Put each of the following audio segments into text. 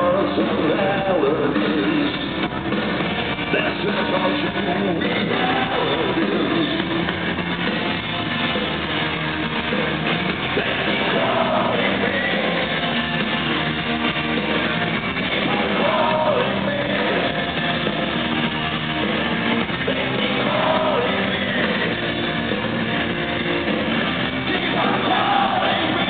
chords and melodies. That's the function we never do. They're calling me. Keep on calling me. They keep calling me. Keep on calling me.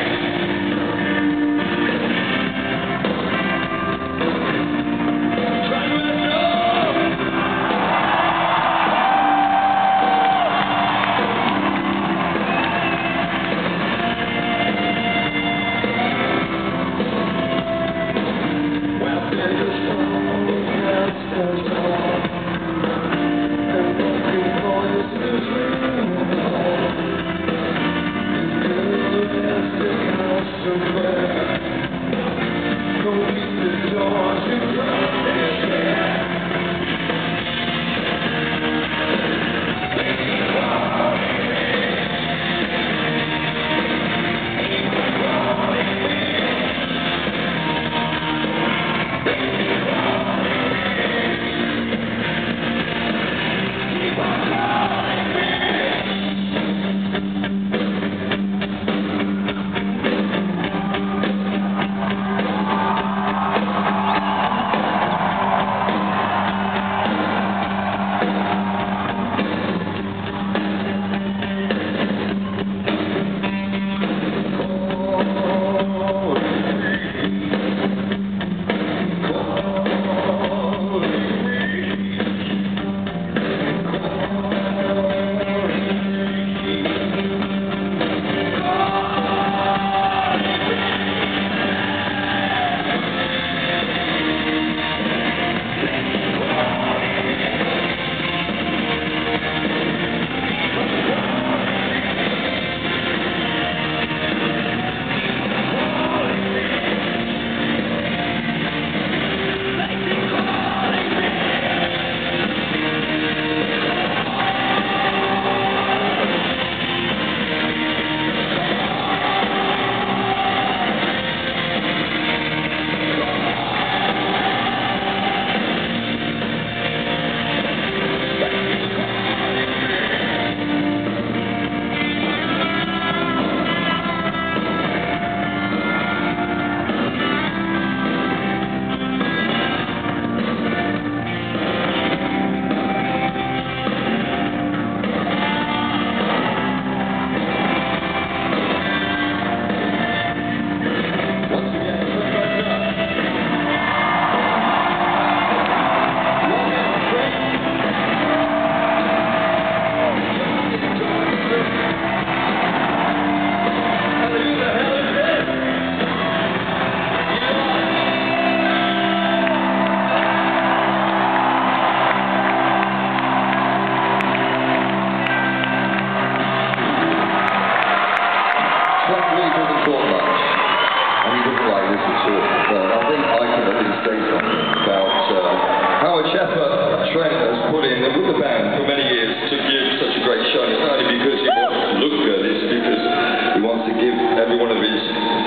Howard Shepard-Trent has put in with the band for many years to give such a great show. It's not only because he wants to look good, it's because he wants to give every one of his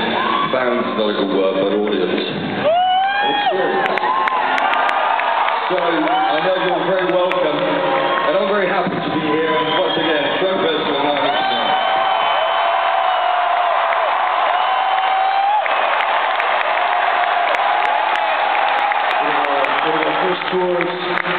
fans, not a good word, but audience, an experience. So I know you're very welcome, and I'm very happy to be here. And once again, Trent Reznor and Nine Inch Nails. Tours.